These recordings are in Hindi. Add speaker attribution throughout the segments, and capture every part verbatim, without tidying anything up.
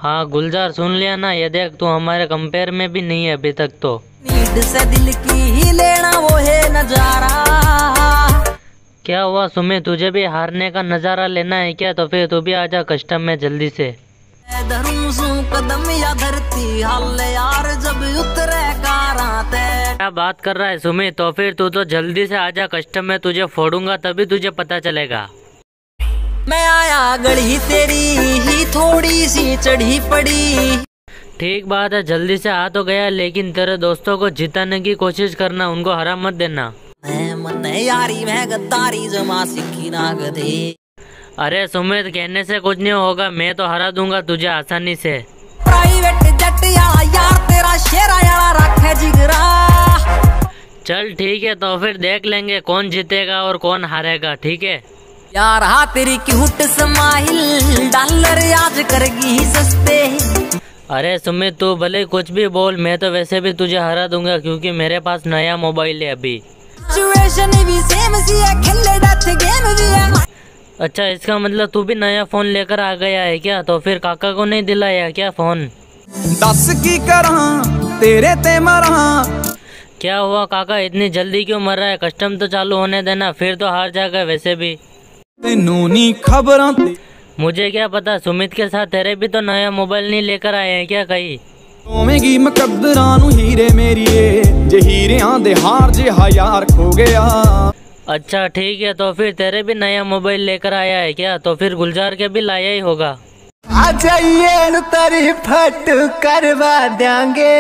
Speaker 1: हाँ गुलजार सुन लिया ना, ये देख तू हमारे कंपेयर में भी नहीं है अभी तक तो।
Speaker 2: नीड से दिल की ही लेना वो है नजारा।
Speaker 1: क्या हुआ सुमित, तुझे भी हारने का नजारा लेना है क्या? तो फिर तू भी आजा कस्टम में जल्दी से।
Speaker 2: कदम या धरती हाल यार जब उतरे काराते।
Speaker 1: क्या बात कर रहा है सुमित? तो फिर तू तो जल्दी से आजा कस्टम में, तुझे फोड़ूंगा तभी तुझे पता चलेगा।
Speaker 2: मैं आया गढ़ी तेरी ही थोड़ी सी चढ़ी पड़ी।
Speaker 1: ठीक बात है, जल्दी से आ तो गया, लेकिन तेरे दोस्तों को जिताने की कोशिश करना, उनको हरा मत देना।
Speaker 2: मैं मन यारी मैं गद्दारी जमा सिक्की ना गधे।
Speaker 1: अरे सुमित कहने से कुछ नहीं होगा, मैं तो हरा दूंगा तुझे आसानी से।
Speaker 2: प्राइवेट जेट यार तेरा शेरा यारा रखे जिगरा।
Speaker 1: चल ठीक है, तो फिर देख लेंगे कौन जीतेगा और कौन हारेगा, ठीक है
Speaker 2: यार। हाँ तेरी क्यूट स्माइल डॉलर आज करेगी सस्ते।
Speaker 1: अरे सुमित तू भले कुछ भी बोल, मैं तो वैसे भी तुझे हरा दूंगा क्योंकि मेरे पास नया मोबाइल है अभी।
Speaker 2: सिचुएशन भी सेम सी है, खेले डेथ गेम भी है।
Speaker 1: अच्छा इसका मतलब तू भी नया फोन लेकर आ गया है क्या? तो फिर काका को नहीं दिलाया क्या फोन?
Speaker 3: दस की करा तेरे ते मरा।
Speaker 1: क्या हुआ काका, इतनी जल्दी क्यों मर रहा है? कस्टम तो चालू होने देना, फिर तो हार जाएगा वैसे भी।
Speaker 3: तेनू नी खबरां ते
Speaker 1: मुझे क्या पता, सुमित के साथ तेरे भी तो नया मोबाइल नहीं लेकर आए हैं क्या कहीं?
Speaker 3: होवेगी मुकद्दरां नू हीरे मेरिए, जे हीरियां दे हार जे यार खो गया।
Speaker 1: अच्छा ठीक है, तो फिर तेरे भी नया मोबाइल लेकर आया है क्या? तो फिर गुलजार के भी लाया ही होगा।
Speaker 3: आ जाइए तेरी फट करवा देंगे।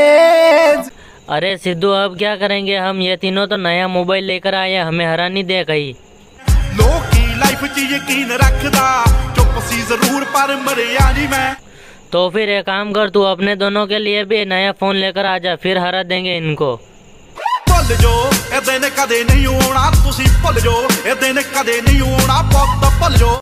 Speaker 1: अरे सिद्धू अब क्या करेंगे हम, ये तीनों तो नया मोबाइल लेकर आए, हमें हरा नहीं दे कहीं।
Speaker 4: लोग की लाइफ च यकीन रखदा, चुप सी जरूर पर मरिया नहीं मैं।
Speaker 1: तो फिर एक काम कर, तू अपने दोनों के लिए भी नया फोन लेकर आ जा, फिर हरा देंगे इनको।
Speaker 4: भुल जो ए दिन कदे नहीं होना, तुसी भुल जो ए दिन कदे नहीं होना, पुत भुल जो।